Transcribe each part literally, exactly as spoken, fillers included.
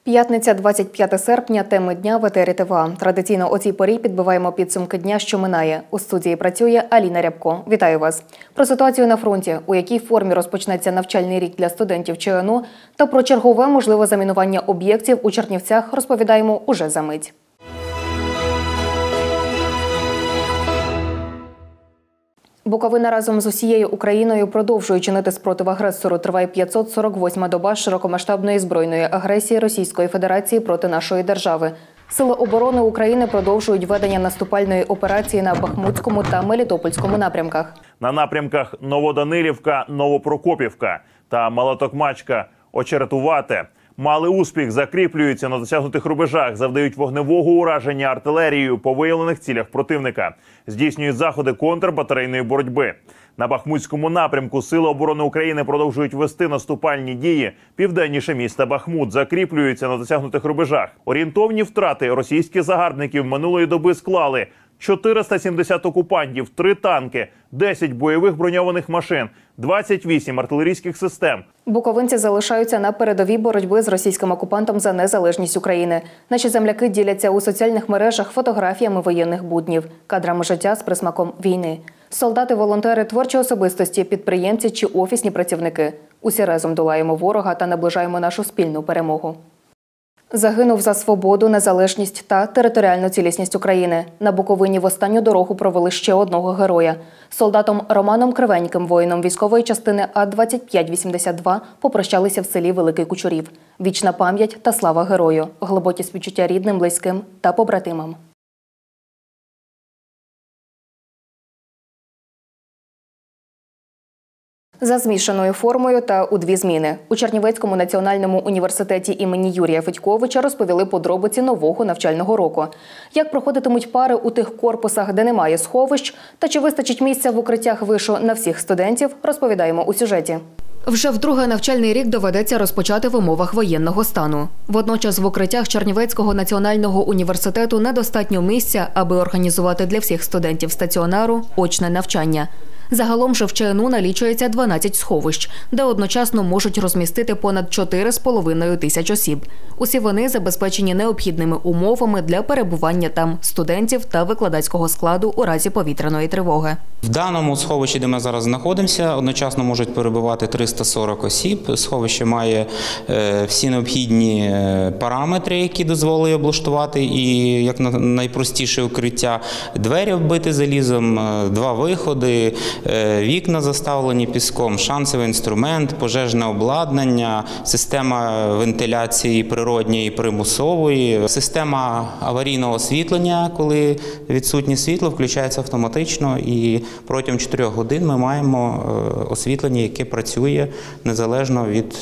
П'ятниця, двадцять п'яте серпня, теми дня в етері ТВА. Традиційно о цій порі підбиваємо підсумки дня, що минає. У студії працює Аліна Рябко. Вітаю вас. Про ситуацію на фронті, у якій формі розпочнеться навчальний рік для студентів ЧНУ та про чергове можливе замінування об'єктів у Чернівцях розповідаємо уже за мить. Буковина разом з усією Україною продовжує чинити спротив агресору. Триває п'ятсот сорок восьма доба широкомасштабної збройної агресії Російської Федерації проти нашої держави. Сили оборони України продовжують ведення наступальної операції на Бахмутському та Мелітопольському напрямках. На напрямках Новоданилівка, Новопрокопівка та Малотокмачка, Очеретувате мали успіх, закріплюються на досягнутих рубежах, завдають вогневого ураження артилерією по виявлених цілях противника, здійснюють заходи контрбатарейної боротьби. На Бахмутському напрямку Сили оборони України продовжують вести наступальні дії південніше міста Бахмут, закріплюються на досягнутих рубежах. Орієнтовні втрати російських загарбників минулої доби склали чотириста сімдесят окупантів, три танки, десять бойових броньованих машин, двадцять вісім артилерійських систем. Буковинці залишаються на передовій боротьби з російським окупантом за незалежність України. Наші земляки діляться у соціальних мережах фотографіями воєнних буднів, кадрами життя з присмаком війни. Солдати, волонтери, творчі особистості, підприємці чи офісні працівники. Усі разом долаємо ворога та наближаємо нашу спільну перемогу. Загинув за свободу, незалежність та територіальну цілісність України. На Буковині в останню дорогу провели ще одного героя. Солдатом Романом Кривеньким, воїном військової частини А двадцять п'ять вісімдесят два, попрощалися в селі Великий Кучурів. Вічна пам'ять та слава герою. Глибокі співчуття рідним, близьким та побратимам. За змішаною формою та у дві зміни. У Чернівецькому національному університеті імені Юрія Федьковича розповіли подробиці нового навчального року. Як проходитимуть пари у тих корпусах, де немає сховищ, та чи вистачить місця в укриттях вишу на всіх студентів, розповідаємо у сюжеті. Вже вдруге навчальний рік доведеться розпочати в умовах воєнного стану. Водночас в укриттях Чернівецького національного університету недостатньо місця, аби організувати для всіх студентів стаціонару очне навчання. Загалом же в ЧНУ налічується дванадцять сховищ, де одночасно можуть розмістити понад чотири з половиною тисяч осіб. Усі вони забезпечені необхідними умовами для перебування там студентів та викладацького складу у разі повітряної тривоги. В даному сховищі, де ми зараз знаходимося, одночасно можуть перебувати триста сорок осіб. Сховище має е, всі необхідні параметри, які дозволили облаштувати, і як найпростіше укриття, двері вбиті залізом, два виходи, вікна заставлені піском, шансовий інструмент, пожежне обладнання, система вентиляції природньої і примусової, система аварійного освітлення, коли відсутнє світло, включається автоматично, і протягом чотирьох годин ми маємо освітлення, яке працює незалежно від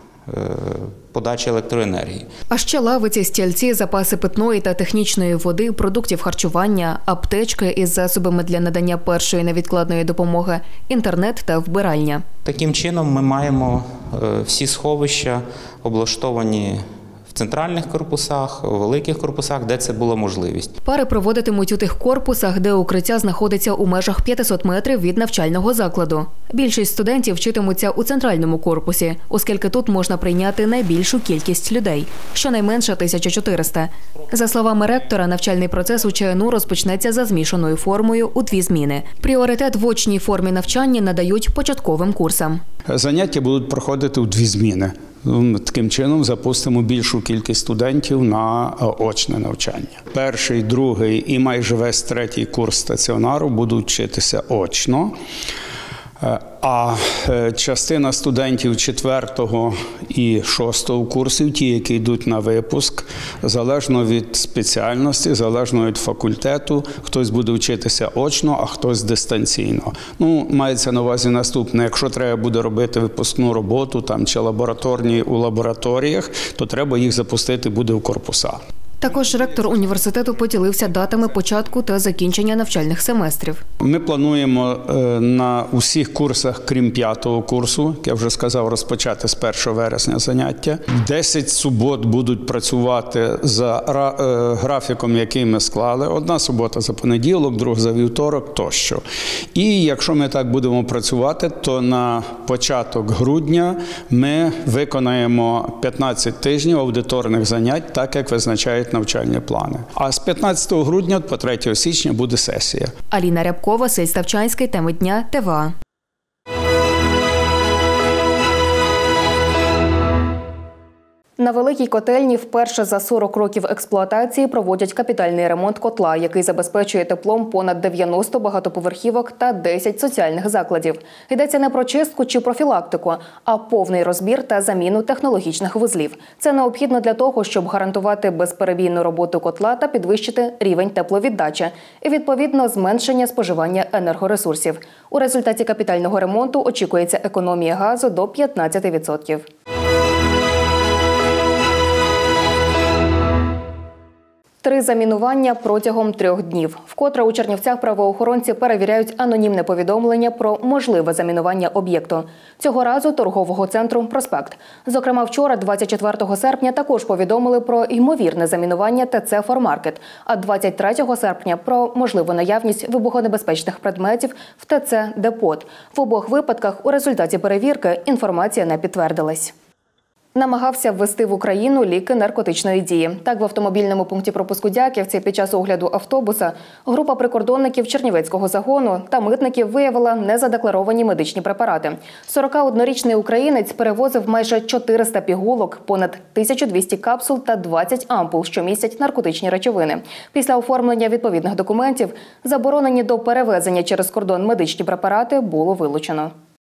подачі електроенергії. А ще лавиці, стільці, запаси питної та технічної води, продуктів харчування, аптечки із засобами для надання першої невідкладної допомоги, інтернет та вбиральня. Таким чином ми маємо всі сховища облаштовані в центральних корпусах, у великих корпусах, де це була можливість. Пари проводитимуть у тих корпусах, де укриття знаходиться у межах п'ятисот метрів від навчального закладу. Більшість студентів вчитимуться у центральному корпусі, оскільки тут можна прийняти найбільшу кількість людей – щонайменше тисяча чотириста. За словами ректора, навчальний процес у ЧНУ розпочнеться за змішаною формою у дві зміни. Пріоритет в очній формі навчання надають початковим курсам. Заняття будуть проходити у дві зміни. Таким чином запустимо більшу кількість студентів на очне навчання. Перший, другий і майже весь третій курс стаціонару будуть вчитися очно. А частина студентів четвертого і шостого курсів, ті, які йдуть на випуск, залежно від спеціальності, залежно від факультету, хтось буде вчитися очно, а хтось дистанційно. Ну, мається на увазі наступне: якщо треба буде робити випускну роботу там чи лабораторні у лабораторіях, то треба їх запустити буде в корпуса. Також ректор університету поділився датами початку та закінчення навчальних семестрів. Ми плануємо на усіх курсах, крім п'ятого курсу, як я вже сказав, розпочати з першого вересня заняття. десять субот будуть працювати за графіком, який ми склали. Одна субота за понеділок, друга за вівторок тощо. І якщо ми так будемо працювати, то на початок грудня ми виконаємо п'ятнадцять тижнів аудиторних занять, так як визначають навчальні плани. А з п'ятнадцятого грудня по третього січня буде сесія. Аліна Рябкова, Василь Ставчанський, теми дня, ТВА. На Великій котельні вперше за сорок років експлуатації проводять капітальний ремонт котла, який забезпечує теплом понад дев'яносто багатоповерхівок та десять соціальних закладів. Йдеться не про чистку чи профілактику, а повний розбір та заміну технологічних вузлів. Це необхідно для того, щоб гарантувати безперебійну роботу котла та підвищити рівень тепловіддачі і, відповідно, зменшення споживання енергоресурсів. У результаті капітального ремонту очікується економія газу до п'ятнадцяти відсотків. Три замінування протягом трьох днів. Вкотре у Чернівцях правоохоронці перевіряють анонімне повідомлення про можливе замінування об'єкту. Цього разу торгового центру «Проспект». Зокрема, вчора, двадцять четвертого серпня, також повідомили про ймовірне замінування ТЦ «Формаркет», а двадцять третього серпня – про можливу наявність вибухонебезпечних предметів в ТЦ «Депот». В обох випадках у результаті перевірки інформація не підтвердилась. Намагався ввести в Україну ліки наркотичної дії. Так, в автомобільному пункті пропуску Дяківці під час огляду автобуса група прикордонників Чернівецького загону та митників виявила незадекларовані медичні препарати. сорокаоднорічний українець перевозив майже чотириста пігулок, понад тисячу двісті капсул та двадцять ампул, що містять наркотичні речовини. Після оформлення відповідних документів заборонені до перевезення через кордон медичні препарати було вилучено.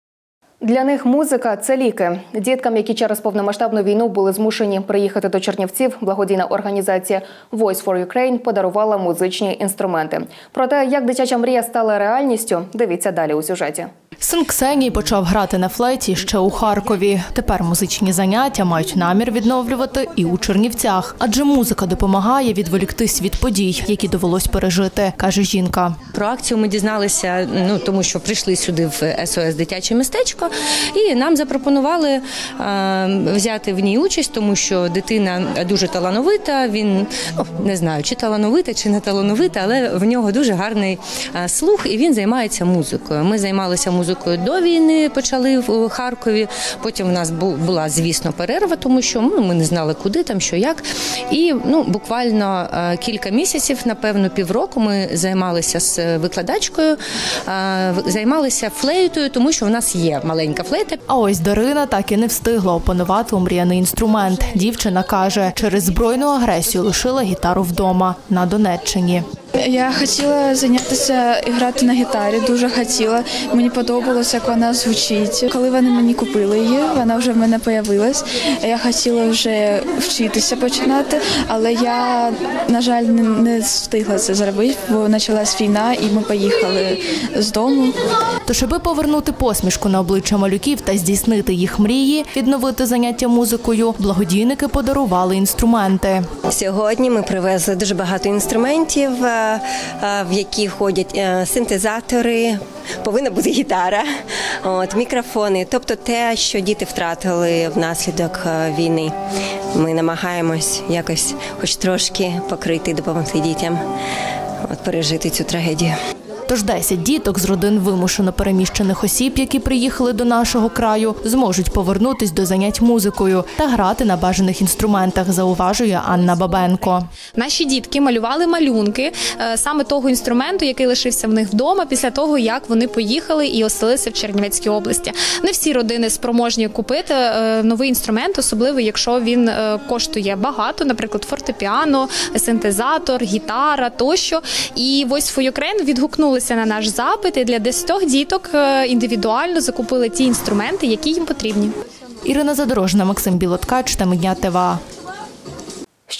Для них музика – це ліки. Діткам, які через повномасштабну війну були змушені приїхати до Чернівців, благодійна організація Voice for Ukraine подарувала музичні інструменти. Про те, як дитяча мрія стала реальністю, дивіться далі у сюжеті. Син Ксенії почав грати на флейті ще у Харкові. Тепер музичні заняття мають намір відновлювати і у Чернівцях. Адже музика допомагає відволіктись від подій, які довелось пережити, каже жінка. Про акцію ми дізналися, ну, тому що прийшли сюди в ес о ес «Дитяче містечко» і нам запропонували е, взяти в ній участь, тому що дитина дуже талановита, він, ну, не знаю, чи талановита, чи не талановита, але в нього дуже гарний е, слух і він займається музикою. Ми займалися музикою до війни, почали в Харкові, потім у нас була, звісно, перерва, тому що ну, ми не знали, куди там, що, як. І ну, буквально е, кілька місяців, напевно, півроку ми займалися з викладачкою, е, займалися флейтою, тому що у нас є маленька флейта. А ось Дарина так і не встигла опанувати омріяний інструмент. Дівчина каже, через збройну агресію лишила гітару вдома на Донеччині. Я хотіла зайнятися грати на гітарі, дуже хотіла. Мені подобалося, як вона звучить. Коли вони мені купили її, вона вже в мене з'явилась. Я хотіла вже вчитися починати, але я, на жаль, не встигла це зробити, бо почалась війна і ми поїхали з дому. Тож, аби повернути посмішку на обличчя малюків та здійснити їх мрії, відновити заняття музикою, благодійники подарували інструменти. Сьогодні ми привезли дуже багато інструментів, в які ходять синтезатори, повинна бути гітара, от, мікрофони, тобто те, що діти втратили внаслідок війни. Ми намагаємось якось хоч трошки покрити і допомогти дітям от, пережити цю трагедію. Тож десять діток з родин вимушено переміщених осіб, які приїхали до нашого краю, зможуть повернутись до занять музикою та грати на бажаних інструментах, зауважує Анна Бабенко. Наші дітки малювали малюнки саме того інструменту, який лишився в них вдома після того, як вони поїхали і оселилися в Чернівецькій області. Не всі родини спроможні купити новий інструмент, особливо якщо він коштує багато, наприклад, фортепіано, синтезатор, гітара тощо. І Voice for Ukraine відгукнули на наш запит і для десятьох діток індивідуально закупили ті інструменти, які їм потрібні. Ірина Задорожна, Максим Білоткач, теми дня ТВА.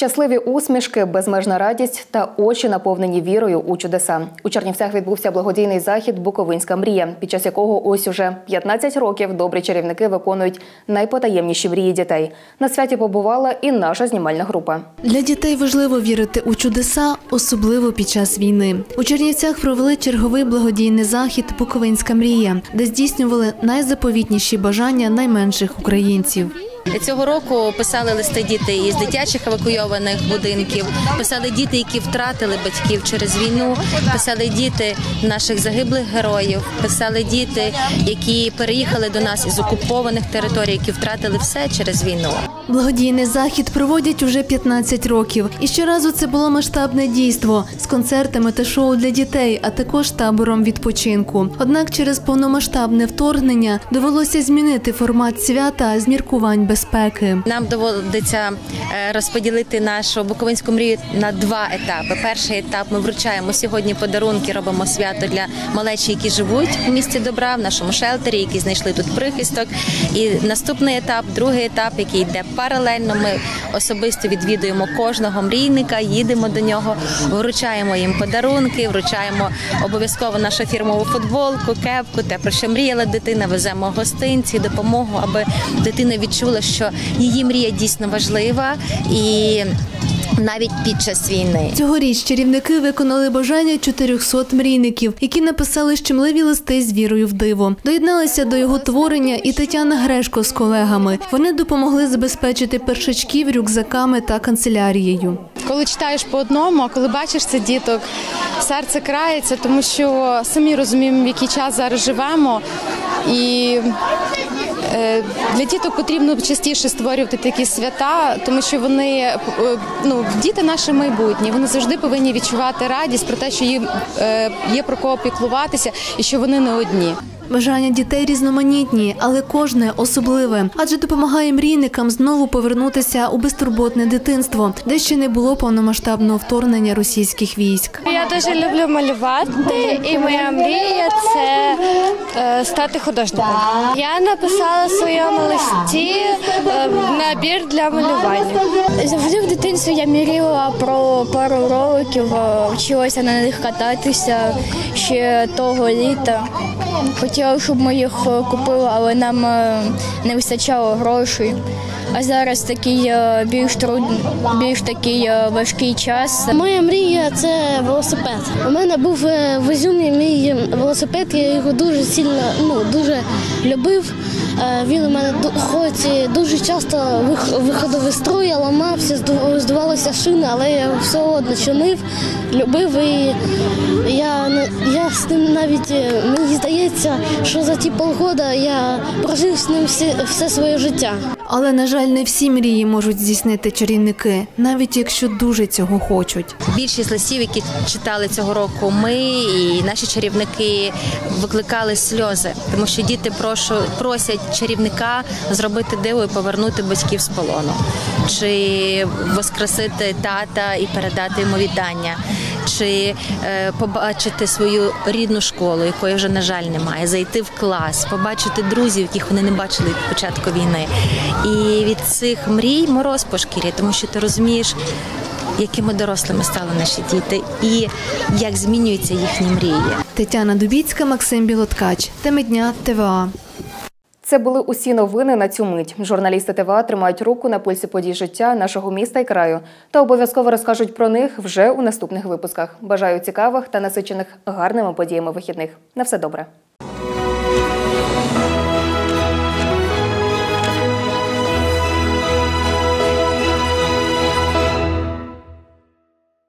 Щасливі усмішки, безмежна радість та очі, наповнені вірою у чудеса. У Чернівцях відбувся благодійний захід «Буковинська мрія», під час якого ось уже п'ятнадцять років добрі чарівники виконують найпотаємніші мрії дітей. На святі побувала і наша знімальна група. Для дітей важливо вірити у чудеса, особливо під час війни. У Чернівцях провели черговий благодійний захід «Буковинська мрія», де здійснювали найзаповітніші бажання найменших українців. Цього року писали листи діти із дитячих евакуйованих будинків, писали діти, які втратили батьків через війну, писали діти наших загиблих героїв, писали діти, які переїхали до нас із окупованих територій, які втратили все через війну. Благодійний захід проводять уже п'ятнадцять років. І щоразу це було масштабне дійство з концертами та шоу для дітей, а також табором відпочинку. Однак через повномасштабне вторгнення довелося змінити формат свята з міркувань безпеки. Нам доводиться розподілити нашу Буковинську мрію на два етапи. Перший етап – ми вручаємо сьогодні подарунки, робимо свято для малечі, які живуть в місті добра, в нашому шелтері, які знайшли тут прихисток. І наступний етап, другий етап, який йде паралельно, ми особисто відвідуємо кожного мрійника, їдемо до нього, вручаємо їм подарунки, вручаємо обов'язково нашу фірмову футболку, кепку, те, про що мріяла дитина, веземо гостинці, допомогу, аби дитина відчула, що її мрія дійсно важлива і навіть під час війни. Цьогоріч чарівники виконали бажання чотирьохсот мрійників, які написали щемливі листи з вірою в диво. Доєдналися до його творення і Тетяна Грешко з колегами. Вони допомогли забезпечити першачків рюкзаками та канцелярією. Коли читаєш по одному, а коли бачиш це діток, серце крається, тому що самі розуміємо, в який час зараз живемо. І для діток потрібно частіше створювати такі свята, тому що вони, ну, діти наше майбутнє, вони завжди повинні відчувати радість про те, що їм є про кого піклуватися і що вони не одні. Бажання дітей різноманітні, але кожне особливе, адже допомагає мрійникам знову повернутися у безтурботне дитинство, де ще не було повномасштабного вторгнення російських військ. Я дуже люблю малювати, і моя мрія – це е, стати художником. Я написала в своєму листі е, набір для малювання. Завжди в дитинстві я мріяла про пару роликів, вчилася на них кататися ще того літа. Хотіла, щоб ми їх купили, але нам не вистачало грошей. А зараз такий більш трудний, більш такий важкий час. Моя мрія – це велосипед. У мене був в Ізюмі мій велосипед, я його дуже сильно, ну, дуже любив. Він у мене хоч дуже часто виходив із строю, ламався, здувалися шини, але я все одно чинив, любив. І я, я з ним навіть, мені здається, що за ті полгода я прожив з ним все, все своє життя. Але, на жаль, не всі мрії можуть здійснити чарівники, навіть якщо дуже цього хочуть. Більшість листів, які читали цього року, ми і наші чарівники викликали сльози, тому що діти прошу, просять чарівника зробити диво і повернути батьків з полону, чи воскресити тата і передати йому вітання, чи е, побачити свою рідну школу, якої вже, на жаль, немає, зайти в клас, побачити друзів, яких вони не бачили від початку війни. І від цих мрій мороз по шкірі, тому що ти розумієш, якими дорослими стали наші діти і як змінюються їхні мрії. Тетяна Дубіцька, Максим Білоткач. Теми дня ТВА. Це були усі новини на цю мить. Журналісти ТВА тримають руку на пульсі подій життя нашого міста і краю та обов'язково розкажуть про них вже у наступних випусках. Бажаю цікавих та насичених гарними подіями вихідних. На все добре.